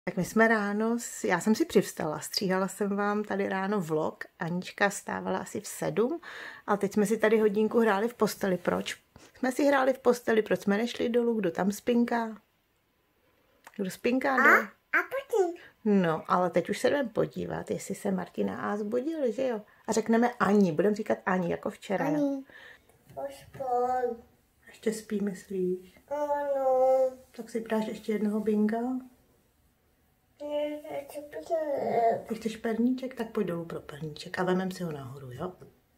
Tak my jsme ráno, já jsem si přivstala, stříhala jsem vám tady ráno vlog, Anička stávala asi v 7, ale teď jsme si tady hodinku hráli v posteli. Proč jsme si hráli v posteli, proč jsme nešli dolů, kdo tam spinká? Kdo spinká dolů? A potom? No, ale teď už se jdeme podívat, jestli se Martina a zbudili, že jo? A řekneme Ani, budeme říkat Ani, jako včera. Ani, pospoj. Ještě spí, myslíš? Ano. Tak si dáš ještě jednoho binga? Ty chceš perníček, tak pojď dolů pro perníček a vemem si ho nahoru, jo?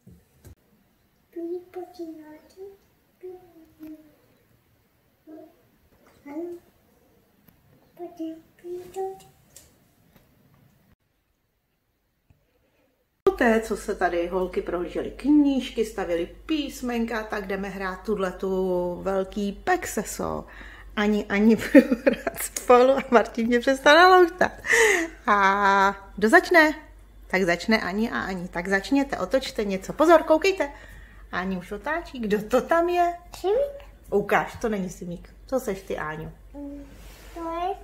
Poté, co se tady holky prohlížely knížky, stavily písmenka, tak jdeme hrát tuhletu velký pexeso. Ani budu hrát spolu a Martin mě přestane loutat. A kdo začne? Tak začne Ani a Ani. Tak začněte, otočte něco. Pozor, koukejte. Ani už otáčí. Kdo to tam je? Simík. Ukáž, to není Simík. Co seš ty, Áňo? To je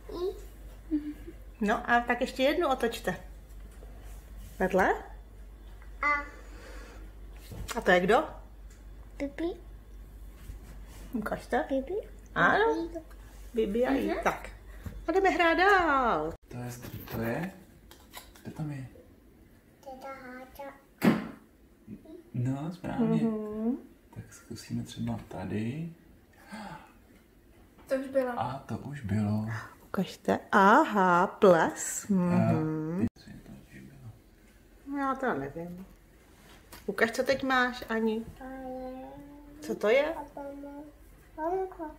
No a tak ještě jednu otočte. Vedle? A to je kdo? Pipi. Ukažte. Pipi. Ano. Bibi a jí. Tak. A jdeme hrát dál. To je? Kdo tam je? Teta Háča. No, správně. Tak zkusíme třeba tady. To už bylo. A to už bylo. Ukažte. Aha, ples. Já to nevím. Ukaž, co teď máš, Ani. Co to je? Mamka.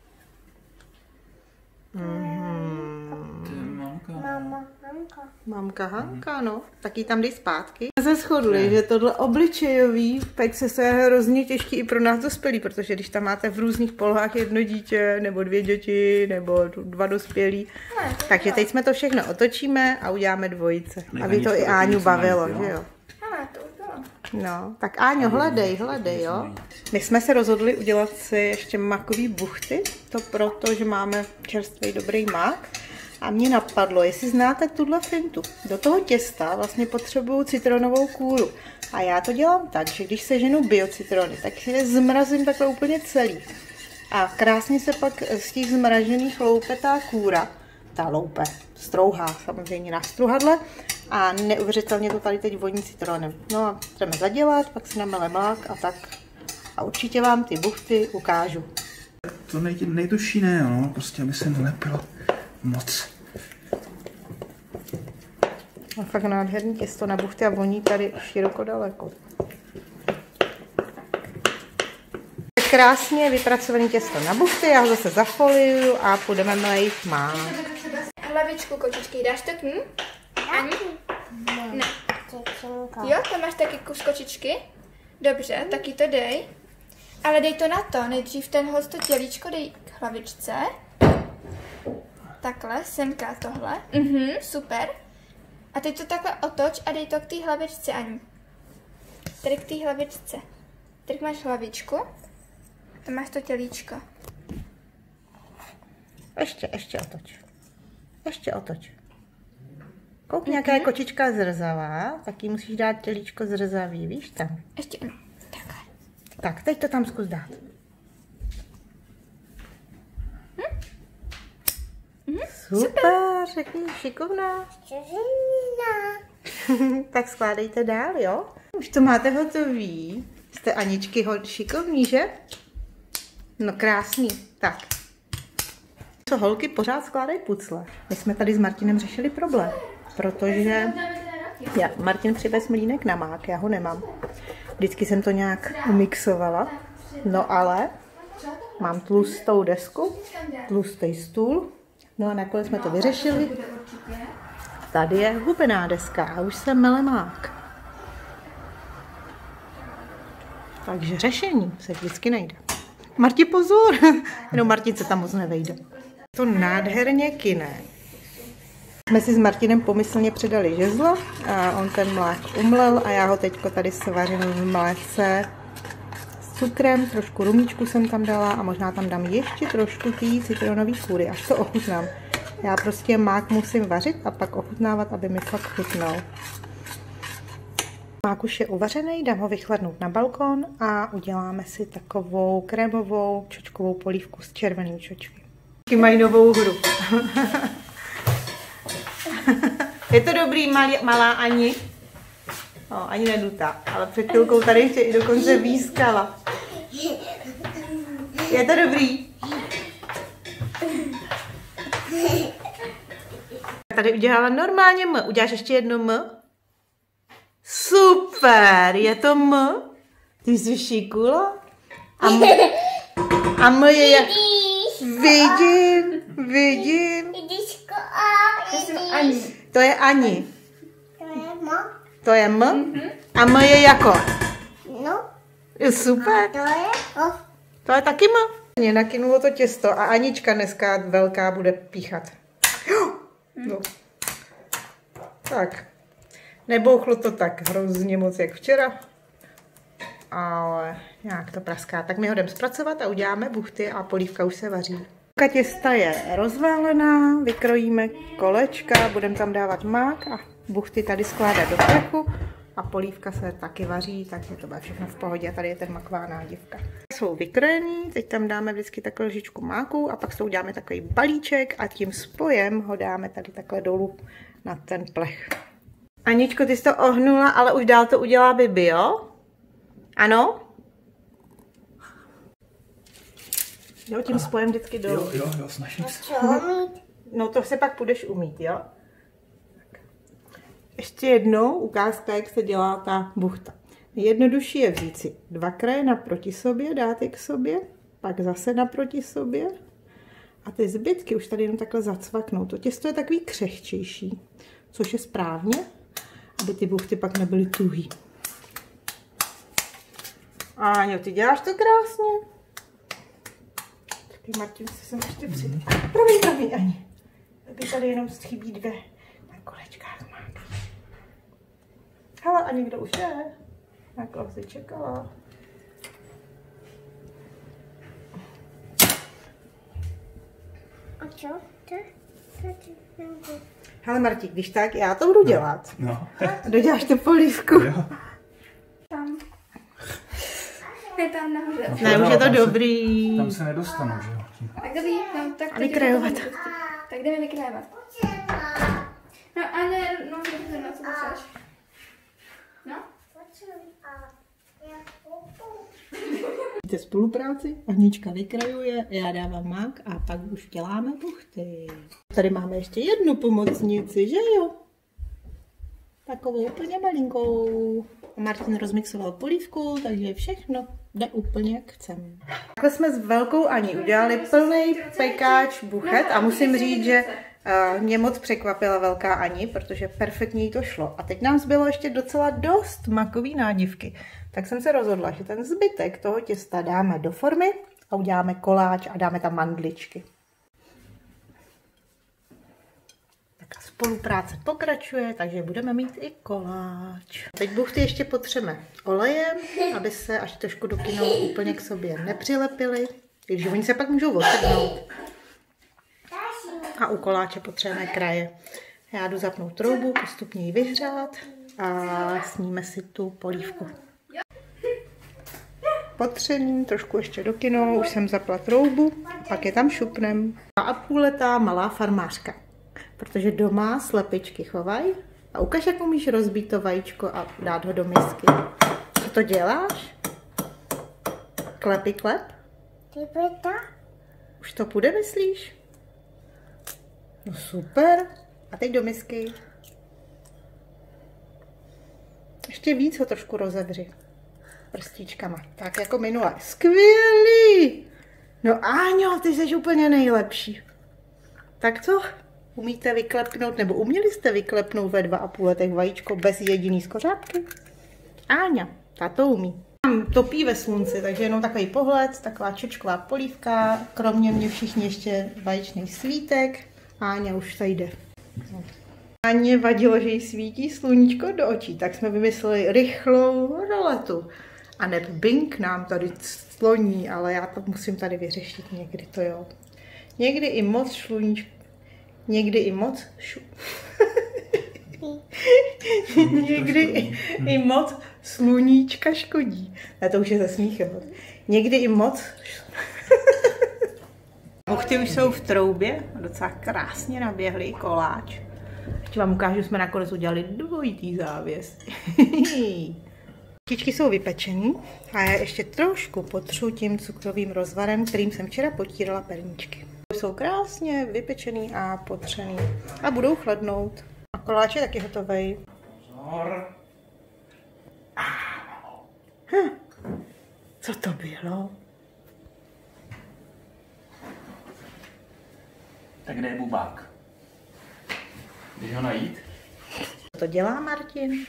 To je mamka. Mamka. Mamka Hanka, no. Tak jí tam dej zpátky. Se shodli, že tohle obličejový pexeso je hrozně těžký i pro nás dospělí, protože když tam máte v různých polohách jedno dítě, nebo 2 děti, nebo 2 dospělí, takže teď jsme to všechno otočíme a uděláme dvojice. Aby to i Áňu bavilo, že jo? Ano, to už bylo. No, tak Áňo, hledej, jo. My jsme se rozhodli udělat si ještě makový buchty, to proto, že máme čerstvý dobrý mák. A mě napadlo, jestli znáte tuhle fintu. Do toho těsta vlastně potřebuju citronovou kůru. A já to dělám tak, že když seženu biocitrony, tak si je zmrazím takhle úplně celý. A krásně se pak z těch zmražených loupe ta kůra, strouhá samozřejmě na struhadle a neuvěřitelně to tady teď voní citronem. No a jdeme zadělat, pak si namele mák a tak. A určitě vám ty buchty ukážu. To nejtužší ne, no, prostě aby se nelepilo moc. A fakt nádherný těsto na buchty a voní tady široko daleko. Krásně vypracované těsto na buchty, já ho zase zafoliuju a půjdeme mlejt mák. Hlavičku kočičky, dáš to k ní? Ani? Ne. Jo, tam máš taky kus kočičky? Dobře, taky to dej. Ale dej to na to, nejdřív to tělíčko dej k hlavičce. Takhle, semka tohle. Super. A teď to takhle otoč a dej to k té hlavičce, Ani. Tady k té hlavičce. Tady máš hlavičku. Tam máš to tělíčko. Ještě otoč. Ještě otoč. Koukni, jaká je kočička zrzavá, tak jí musíš dát tělíčko zrzavý, víš tam? Ještě, takhle. Tak, teď to tam zkus dát. Super, řekni, šikovná. Tak skládejte dál, jo? Už to máte hotový. Jste Aničky šikovní, že? No krásný. Tak. Co holky pořád skládají pucle. My jsme tady s Martinem řešili problém, protože Martin přivez mlýnek na mák, já ho nemám. Vždycky jsem to nějak umixovala. No ale mám tlustou desku, tlustý stůl. No a nakonec jsme to vyřešili. Tady je hubená deska a už se mele mák. Takže řešení se vždycky najde. Marti, pozor! Jenom Martin se tam moc nevejde. To nádherně kyne. Jsme si s Martinem pomyslně předali žezlo a on ten mlák umlel a já ho teďko tady svařím v mléce s cukrem, trošku rumíčku jsem tam dala a možná tam dám ještě trošku té citronové kůry, až to ochutnám. Já prostě mák musím vařit a pak ochutnávat, aby mi fakt chutnal. Mák už je uvařený, dám ho vychladnout na balkon a uděláme si takovou krémovou čočkovou polívku z červený čočky. Mají novou hru. Je to dobrý, malá Ani? Ani nedutá, ale před chvilkou tady ještě i dokonce výskala. Je to dobrý? Tady udělala normálně M. Uděláš ještě jedno M? Super, je to M? Ty jsi šikula? A M je jak... Vidím. To je Ani. To je M? A M je jako? No. Super. To je taky M. Mě nakynulo to těsto a Anička dneska velká bude píchat. No. Tak. Nebouchlo to tak hrozně moc jak včera, ale nějak to praská. Tak my ho jdeme zpracovat a uděláme buchty a polívka už se vaří. Těsta je rozválená, vykrojíme kolečka, budeme tam dávat mák a buchty tady skládat do plechu a polívka se taky vaří, takže to bude všechno v pohodě. Tady je ten maková nádivka. Jsou vykrojený, teď tam dáme vždycky takovou lžičku máku a pak s tou uděláme takový balíček a tím spojem ho dáme tady takhle dolů na ten plech. Aničko, ty jsi to ohnula, ale už dál to udělá Bibi, jo? Ano? Jo, tím spojem vždycky dolů. Jo, snažím se. No to se pak půjdeš umít, jo? Tak. Ještě jednou ukázka, jak se dělá ta buchta. Nejjednodušší je vzít si 2 kraje naproti sobě, dát je k sobě, pak zase naproti sobě a ty zbytky už tady jenom takhle zacvaknou. To těsto je takový křehčejší, což je správně, aby ty buchty pak nebyly tuhý. Áňo, ty děláš to krásně. Taky Martin se sem ještě přijde. Promiň, Ani. Tady tady jenom chybí 2 na kolečkách máky. Hele, a někdo už je. Na koho jsi čekala? A co? Hele Marti, když tak, já to budu dělat. No. Doděláš tu polívku. Jo. Tam. Je tam nahoře. Ne, už je to dobrý. Tam se nedostanu, že jo? Tak dobrý, no tak A vykrajovat. Tak jdeme vykrajovat. No a ne, no dobře, no co chceš? No? Víte spolupráci, Anička vykrajuje, já dávám mák a pak už děláme buchty. Tady máme ještě jednu pomocnici, že jo? Takovou úplně malinkou. Martin rozmixoval polívku, takže všechno jde úplně jak chceme. Takhle jsme s velkou Ani udělali plný pekáč buchet a musím říct, že mě moc překvapila velká Ani, protože perfektně jí to šlo. A teď nám zbylo ještě docela dost makový nádivky. Tak jsem se rozhodla, že ten zbytek toho těsta dáme do formy a uděláme koláč a dáme tam mandličky. Tak spolupráce pokračuje, takže budeme mít i koláč. Teď buchty ještě potřeme olejem, aby se až trošku dokynou úplně k sobě nepřilepily, když oni se pak můžou odtrhnout. A u koláče potřebujeme kraje. Já jdu zapnout troubu, postupně ji vyhřát a sníme si tu polívku. Potřením, trošku ještě dokynou, už jsem zapla troubu, pak je tam šupnem. 2,5letá malá farmářka, protože doma slepičky chovají. A ukaž, jak umíš rozbít to vajíčko a dát ho do misky. Co to děláš? Klepy klep? Už to půjde, myslíš? No super. A teď do misky. Ještě víc ho trošku rozevři. Prstíčkama. Tak jako minule. Skvělý! No Áňo, ty jsi úplně nejlepší. Tak co? Umíte vyklepnout, nebo uměli jste vyklepnout ve 2,5 letech vajíčko bez jediný skořápky? Áňa, ta to umí. Tam topí ve slunci, takže jenom takový pohled, taková čočková polívka, kromě mě všichni ještě vajíčný svítek. Áňa už se jde. Áně vadilo, že jí svítí sluníčko do očí, tak jsme vymysleli rychlou roletu. A neb Bing nám tady sloní, ale já to musím tady vyřešit někdy, to jo. Někdy i moc sluníčko. někdy i moc někdy i moc sluníčka škodí. A to už je zasmíchat. Někdy i moc buchty už jsou v troubě, docela krásně naběhlý koláč. Ještě vám ukážu, jsme nakonec udělali dvojitý závěs. Kytičky jsou vypečený a já ještě trošku potřu tím cukrovým rozvarem, kterým jsem včera potírala perníčky. Jsou krásně vypečený a potřený a budou chladnout. A koláč je taky hotový. Co to bylo? Tak kde je bubák? Jdeš ho najít? Co to dělá Martin?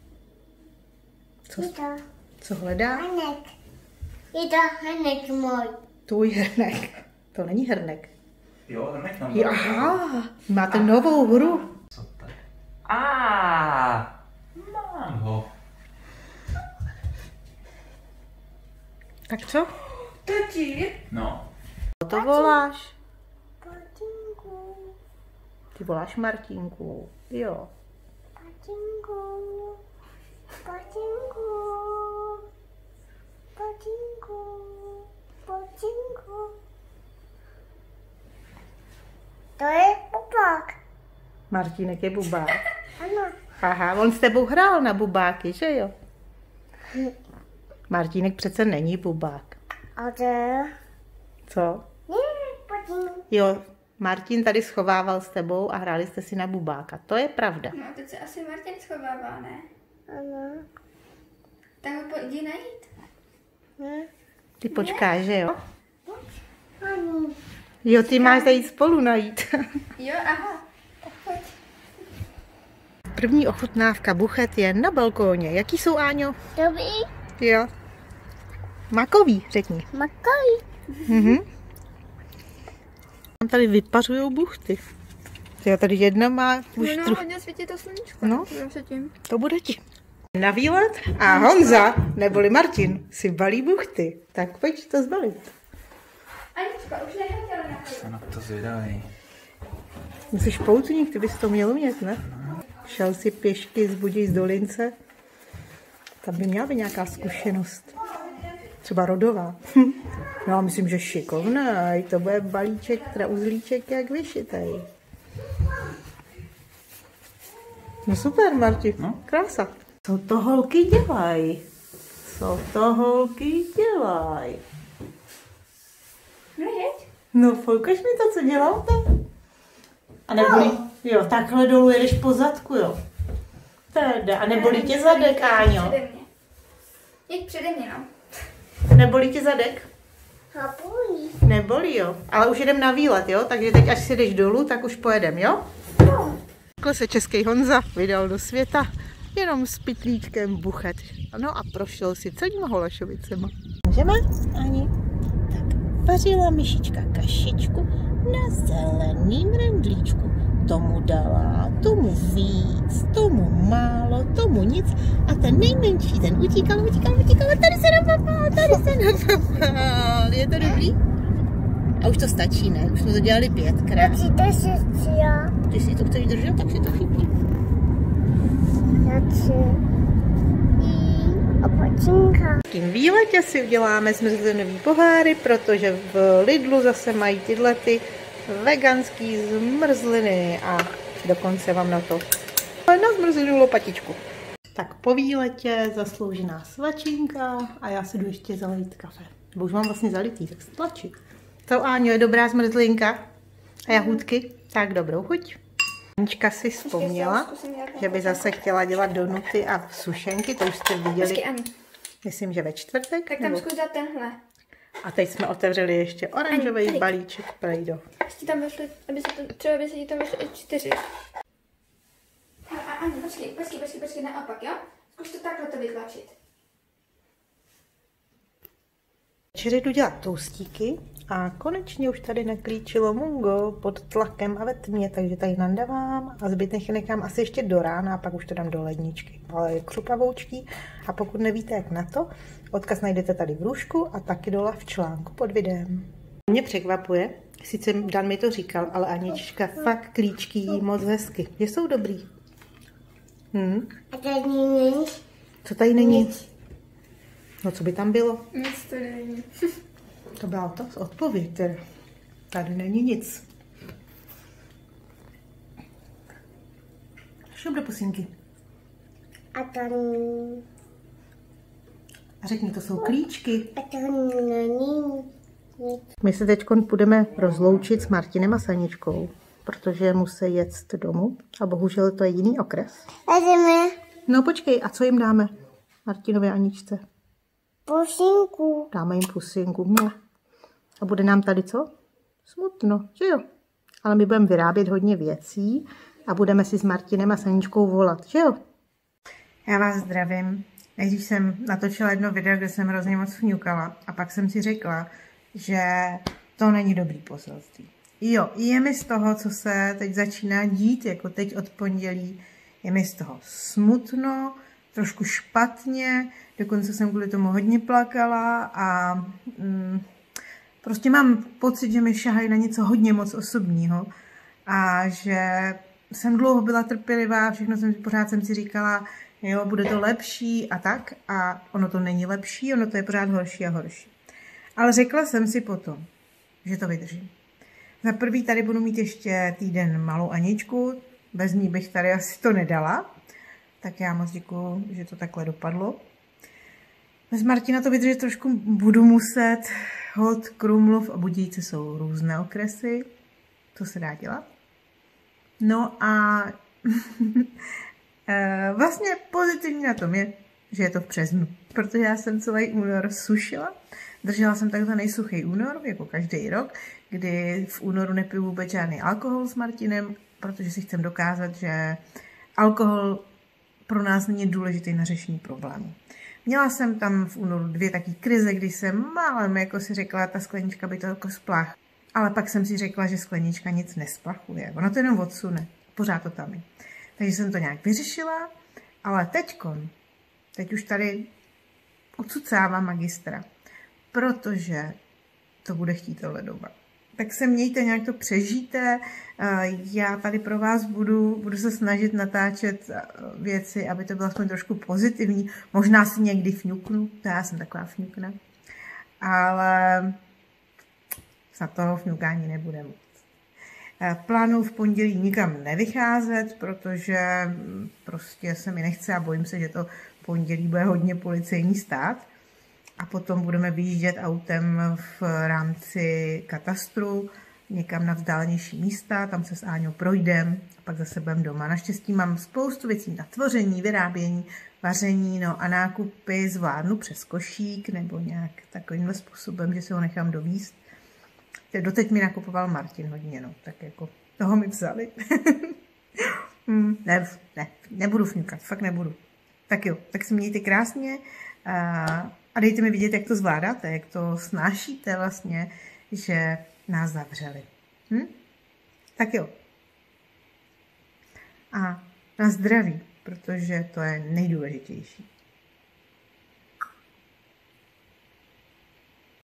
Co hledá? Hrnek. Je to hrnek můj. Tvůj hrnek. To není hrnek. Jo, hrnek tam. Aha, máte novou hru. Co to je? Mám ho. Tak co? Tati. No. To voláš? Patinku. Ty voláš Martinku. Jo. Patinku. Patinku. Patinku. Patinku. To je bubák. Martínek je bubák. Ano. Aha, on s tebou hrál na bubáky, že jo? Martínek přece není bubák. A to Co? ne, patinku. Jo, Martin tady schovával s tebou a hráli jste si na bubáka. To je pravda. No, teď se asi Martin schovává, ne? Ano. Tak ho pojdi najít. Ne. Ty počkáš, že jo? Ani. Jo, ty máš zajít spolu najít. Jo, aha. Tak pojď. První ochutnávka buchet je na balkóně. Jaký jsou, Áňo? Dobrý. Jo. Makový, řekni. Makový. Mhm. Tam tady vypařujou buchty. Jo, tady jedna má už No, trochu. hodně svítí to sluníčko. No. Se tím. To bude ti. Na výlet a Honza, neboli Martin, si balí buchty. Tak pojď to zbalit. Anička, už nechtěla na Se na to zvědavý. Jsi poutník, ty bys to měl umět, ne? Šel si pěšky z Buděj z Dolince. Tam by měla být nějaká zkušenost. Třeba rodová. Já myslím, že šikovnej. To bude balíček, teda uzlíček jak vyšitej. No super, Marti. No. Krása. Co to holky dělají? Co to holky dělají? No jeď. No, ukaž mi to, co děláte. A nebolí, jo, takhle dolů jedeš po zadku, jo. Teda, a nebolí tě zadek, Áňo? Přede mě. Jeď přede mě, no. Nebolí tě zadek? Hapují. Nebolí, jo. Ale už jedem na výlet, jo? Takže teď, až si jdeš dolů, tak už pojedem, jo? Takhle se český Honza vydal do světa jenom s pytlíčkem buchet. No a prošel si celýma Holešovicema. Můžeme, Ani? Tak vařila myšička kašičku na zeleným rendlíčku. Tomu dala, tomu víc, tomu málo, tomu nic. A ten nejmenší, ten utíkal. A tady se napapal. Je to dobrý? A už to stačí, ne? Už jsme to dělali 5krát. Chcete si cíl? Ty si to chceš držet, tak si to chytni. A patinka. V tím výletě si uděláme zmrzlinový poháry, protože v Lidlu zase mají tyhle ty veganský zmrzliny a dokonce vám na to na zmrzlinu lopatičku. Tak po výletě zasloužená svačinka a já si jdu ještě zalít kafe. Bo už mám vlastně zalitý, tak stlačit. To, Áňo, je dobrá zmrzlinka a jahůdky? Tak dobrou chuť. Anička si vzpomněla, že by zase chtěla dělat donuty a sušenky, to už jste viděli, Počkej, Ani. myslím, že ve čtvrtek. Tak tam zkus dát tenhle. A teď jsme otevřeli ještě oranžový Ani, balíček Play-Doh. Ještě tam vešli, aby se to, třeba by se ti tam vešli i 4. A Ani, počkej, naopak, jo? Zkus to takhle to vytlačit. Večer jdu dělat toustíky a konečně už tady naklíčilo Mungo pod tlakem a ve tmě, takže tady nandavám a zbytek nechám asi ještě do rána a pak už to dám do ledničky. Ale je křupavoučký a pokud nevíte jak na to, odkaz najdete tady v růžku a taky dole v článku pod videem. Mě překvapuje, Sice Dan mi to říkal, ale Anička fakt klíčky jí moc hezky. Že jsou dobrý. A tady není. Co tady není? No co by tam bylo? Nic to není. To byla odpověď teda. Tady není nic. Šup do pusinky. A tady není. A řekni, to jsou klíčky. A tady není. My se teď budeme rozloučit s Martinem a Saničkou, protože musí jet domů a bohužel to je jiný okres. A jdeme. No počkej, a co jim dáme? Martinovi a Aničce? Pusinku. Dáme jim pusinku. No. A bude nám tady co? Smutno, že jo? Ale my budeme vyrábět hodně věcí a budeme si s Martinem a Saničkou volat, že jo? Já vás zdravím. Nejdřív jsem natočila jedno video, kde jsem hrozně moc fňukala a pak jsem si řekla, že to není dobrý poselství. Jo, je mi z toho, co se teď začíná dít, jako teď od pondělí, je mi z toho smutno, trošku špatně, dokonce jsem kvůli tomu hodně plakala a prostě mám pocit, že mi šahají na něco hodně moc osobního a že jsem dlouho byla trpělivá, všechno pořád jsem si říkala, jo, bude to lepší a tak a ono to není lepší, ono to je pořád horší a horší. Ale řekla jsem si potom, že to vydržím. Za prvý tady budu mít ještě týden malou Aničku, bez ní bych tady asi to nedala, tak já moc děkuju, že to takhle dopadlo. Bez Martina to vydržet trošku budu muset, holt Krumlov a Budějice jsou různé okresy, to se dá dělat. No a vlastně pozitivní na tom je, že je to v březnu, protože já jsem celý únor sušila. Držela jsem takzvaný suchý únor, jako každý rok, kdy v únoru nepiju vůbec žádný alkohol s Martinem, protože si chcem dokázat, že alkohol pro nás není důležitý na řešení problému. Měla jsem tam v únoru 2 taky krize, kdy jsem málem jako si řekla, ta sklenička by to jako splach. Ale pak jsem si řekla, že sklenička nic nesplachuje. Ona to jenom odsune. Pořád to tam je. Takže jsem to nějak vyřešila, ale teď už tady odsucávám magistra, protože to bude chtít doma. Tak se mějte, nějak to přežijte. Já tady pro vás budu se snažit natáčet věci, aby to bylo aspoň trošku pozitivní. Možná si někdy fňuknu, to já jsem taková fňukna, ale za toho fňukání nebude moc. Plánuji v pondělí nikam nevycházet, protože prostě se mi nechce a bojím se, že to pondělí bude hodně policejní stát. A potom budeme vyjíždět autem v rámci katastru někam na vzdálenější místa, tam se s Áňou projdem a pak zase budeme doma. Naštěstí mám spoustu věcí na tvoření, vyrábění, vaření, no a nákupy zvládnu přes košík nebo nějak takovýmhle způsobem, že si ho nechám dovízt. Doteď mi nakupoval Martin hodně, no, tak jako toho mi vzali. Nebudu fňukat, fakt nebudu. Tak jo, tak si mějte krásně a dejte mi vidět, jak to zvládáte, jak to snášíte vlastně, že nás zavřeli. Tak jo. A na zdraví, protože to je nejdůležitější.